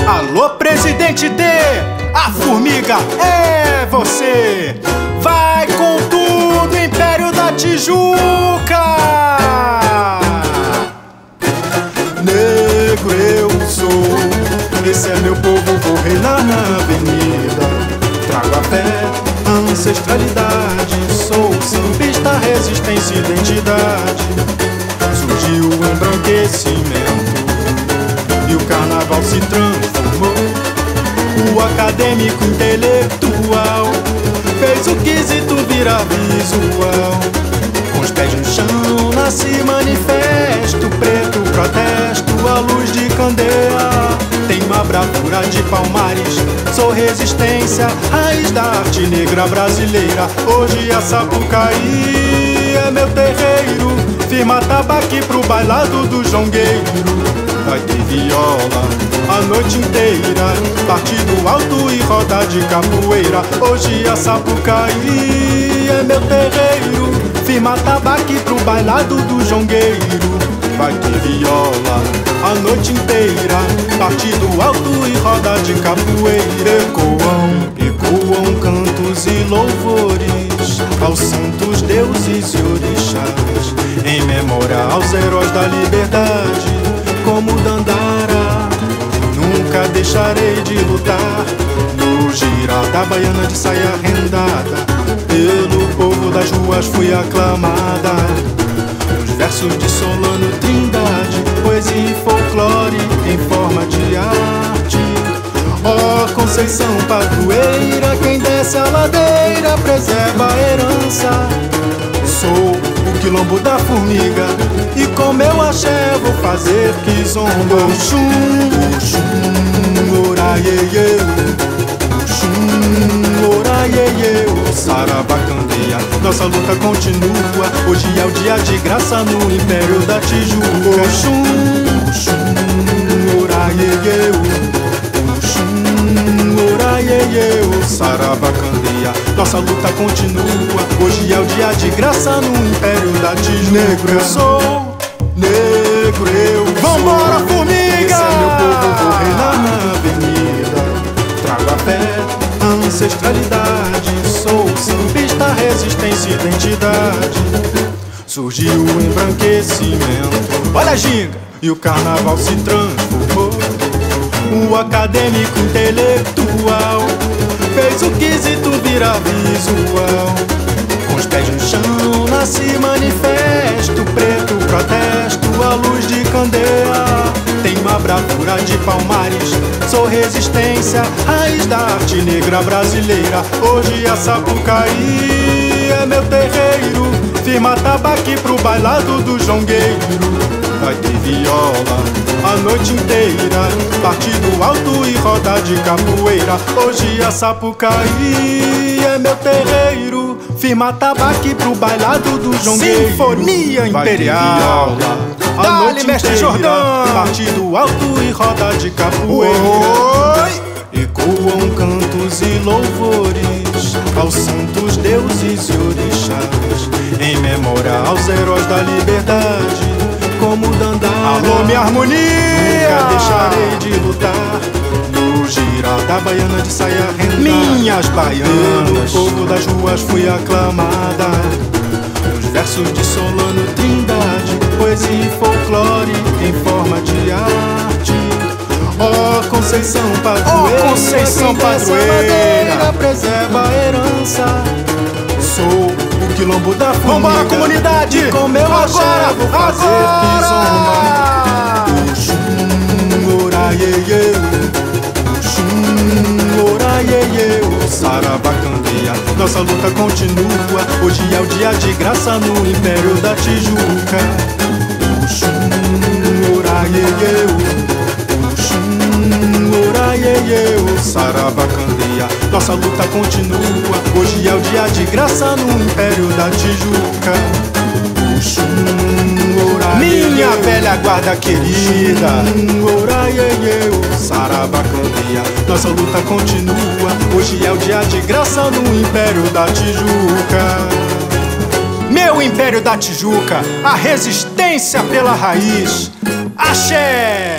Alô, presidente D, a formiga é você. Vai com tudo, Império da Tijuca. Negro eu sou, esse é meu povo, vou reinar na avenida. Trago a fé, a ancestralidade, sou sambista, resistência e identidade. Surgiu o embranquecimento e o carnaval se transformou. O acadêmico intelectual fez o quesito virar visual. Com os pés no chão nasce manifesto, preto protesto, a luz de candeia. Tem uma bravura de Palmares, sou resistência, raiz da arte negra brasileira. Hoje a Sapucaí é meu terreiro, firma tabaque pro bailado do jongueiro. Vai ter viola a noite inteira, partido alto e roda de capoeira. Hoje a Sapucaí é meu terreiro, firma tabaque pro bailado do jongueiro. Vai ter viola a noite inteira, partido alto e roda de capoeira. Ecoam cantos e louvores aos santos deuses e orixás, em memória aos heróis da liberdade, como Dandara. Nunca deixarei de lutar no girar da baiana de saia rendada. Pelo povo das ruas fui aclamada, nos versos de Solano Trindade, poesia e folclore em forma de arte. Ó Conceição padroeira, quem desce a ladeira preserva a herança. Sou o quilombo da formiga e com meu axé vou fazer quizomba. Oxum, Oxum, oraiê, Oxum, oraiê, Saravá candeia, nossa luta continua. Hoje é o dia de graça no Império da Tijuca. Oxum, Oxum, oraiê, Oxum, oraiê, Saravá candeia, nossa luta continua. Hoje é o dia de graça no Império da Tijuca. Negro eu sou, negro eu sou. Vambora, formiga! Esse é meu povo, vou reinar na avenida. Trago a fé, a ancestralidade, sou sambista, resistência e identidade. Surgiu o embranquecimento, olha a ginga, e o carnaval se transformou. O acadêmico intelectual fez o quesito virar visual. Com os pés no chão nasce manifesto, preto protesto, a luz de candeia. Tem uma bravura de Palmares, sou resistência, raiz da arte negra brasileira. Hoje a Sapucaí é meu terreiro, firma tabaque pro bailado do jongueiro. Vai ter viola a noite inteira, partido alto e roda de capoeira. Hoje a Sapucaí é meu terreiro, firma tabaque pro bailado do jongueiro. Sinfonia Imperial, a noite mestre Jordão, partido alto e roda de capoeira. Ecoam cantos e louvores aos santos deuses e orixás, em memória aos heróis da liberdade, como Dandara. Alô, minha harmonia! Nunca deixarei de lutar no girar da baiana de saia rendada. Minhas baianas, pelo povo das ruas fui aclamada, nos versos de Solano Trindade, poesia e folclore em forma de arte. Ó Conceição padroeira, Conceição padroeira, preserva a herança. Sou o quilombo da formiga. Vambora, comunidade! Com meu axé vou fazer quizomba. Oxum, oraiê, Oxum, oraiê, Saravá candeia, nossa luta continua. Hoje é o dia de graça no Império da Tijuca. Oxum, oraiê, Saravá candeia, nossa luta continua. Hoje é o dia de graça no Império da Tijuca. Minha velha guarda querida, Saravá candeia, nossa luta continua. Hoje é o dia de graça no Império da Tijuca. Meu Império da Tijuca, a resistência pela raiz. Axé!